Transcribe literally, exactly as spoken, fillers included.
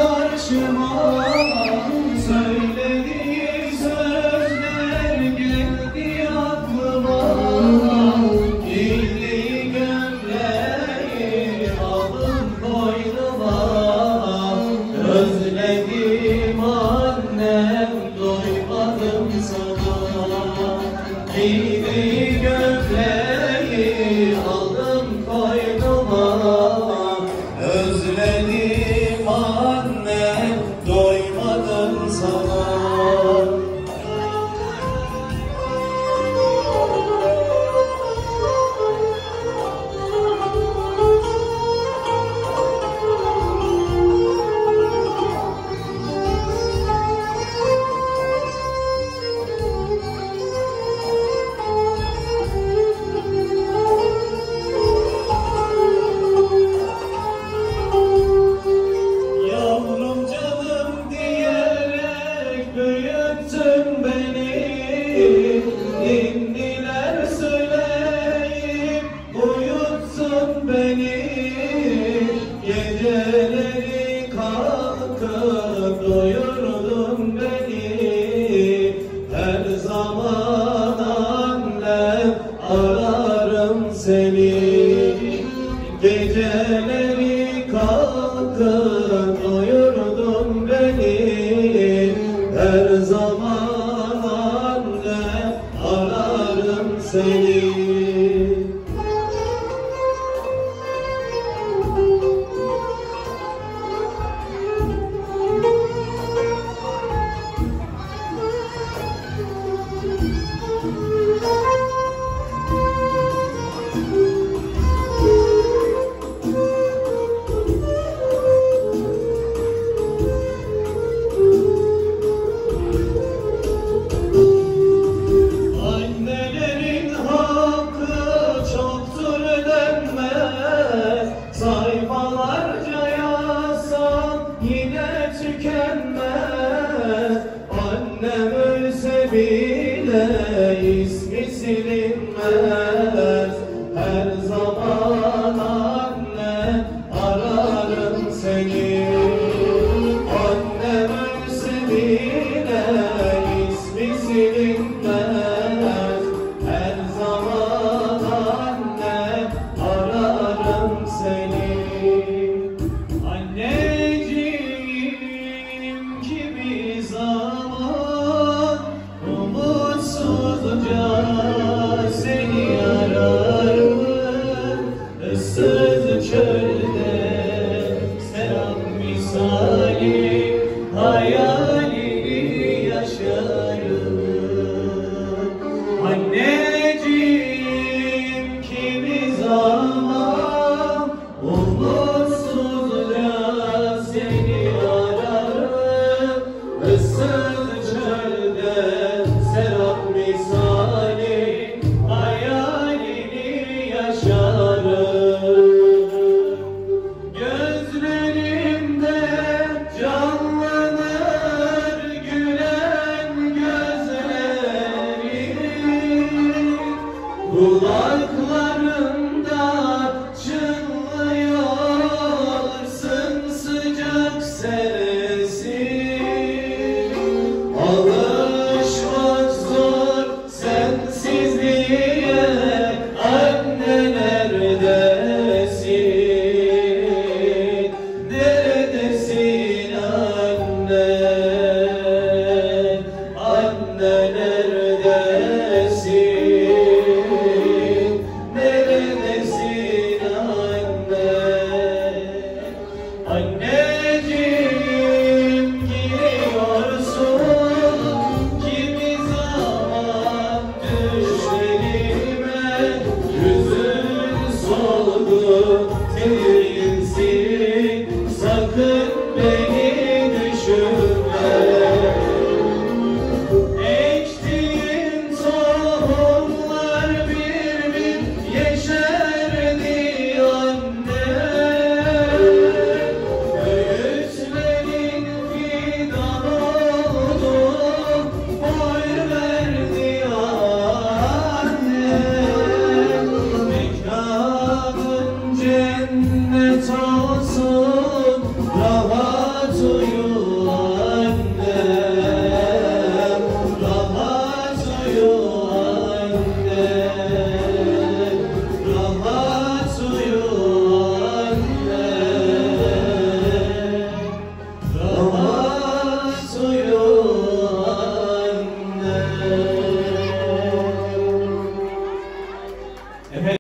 karşıma, söylediği sözler geldi aklıma. Giydiği gömleği aldım koynuma, özledim annem, doymadım sana. Giydiği gömleği aldım koynuma, özledim annem, doymadım sana. Büyüttün beni, ninniler söyleyip uyuttun beni. Geceleri kalkıp doyurdun beni. Her zaman annem, ararım seni. Geceleri kalkıp doyurdun beni. Her zaman anne, ararım seni. Sayfalarca yazsam yine tükenmez. Annem ölse bile ismi silinmez. Her zaman anne, ararım seni. Annem ölse bile ismi silinmez. Her zaman anne, ararım seni. Anneciğim, kimi zaman umutsuzca seni ararım. Issız çölde serap misali hayalini yaşarım. Anneciğim, kimi zaman umutsuzca seni ararım. Issız çölde serap misali hayalini yaşarım. Gözlerimde canlanır gülen gözlerin, kulaklarımda çınlıyor sımsıcak sesin. Alışmak zor sensizliğe, anne neredesin? Neredesin anne? Anne neredesin? Neredesin anne? Anneciğim, giriyorsun kimi zaman düşlerime. Yüzün solgun değilsin, sakın beni düşünme. Ektiğin tohumlar bir bir yeşerdi anne. Öğütlerin fidan oldu, boy verdi anne. Mekanın cennet olsun, rahat suyu